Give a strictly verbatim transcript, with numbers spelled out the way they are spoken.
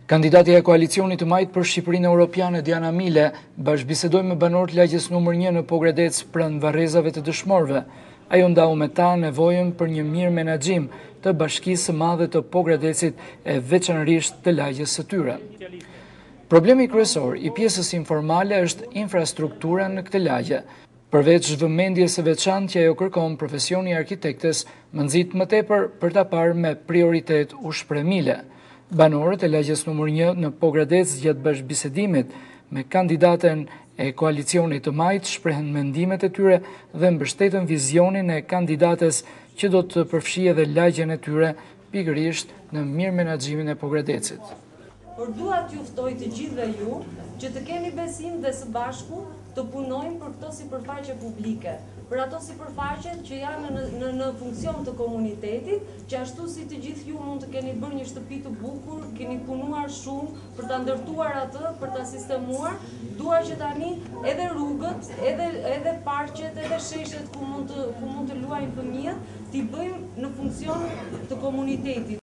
Kandidatja e koalicionit të majtë për Shqipërinë Europiane, Diana Mile, bashkëbisedoi me banorët lagjes numër një në Pogradec pranë varrezave të dëshmorëve. Ajo ndau me ta nevojën për një mirë menaxhim të Bashkisë së Madhe të Pogradecit e veçanërisht të lagjes së tyre. Problemi kryesor i pjesës informale është infrastruktura në këtë lagje. Përveç vëmendjes së veçantë që ajo kërkon, profesioni i arkitektes më nxit më tepër për ta parë me prioritet ushpremile. Banorët e lagjes numër një në Pogradec gjatë bashkëbisedimit me kandidaten e koalicionit të majtë shprehen mendimet e tyre dhe mbështetën vizionin e kandidates që do të përfshijë edhe lagjen e tyre pikërisht në mirë menaxhimin e Pogradecit. Por dua t'ju ftoj të gjithëve ju që të keni besim dhe së bashku të punojmë për këto sipërfaqe publike, për ato sipërfaqe që janë në, në, në funksion të komunitetit, që ashtu si të gjithë ju mund të keni bërë një shtëpi të bukur, keni punuar shumë për ta ndërtuar atë, për ta sistemuar, dua që tani edhe rrugët, edhe edhe parqet, edhe sheshet ku mund të ku mund të luajnë fëmijët, t'i bëjmë në funksion të komunitetit.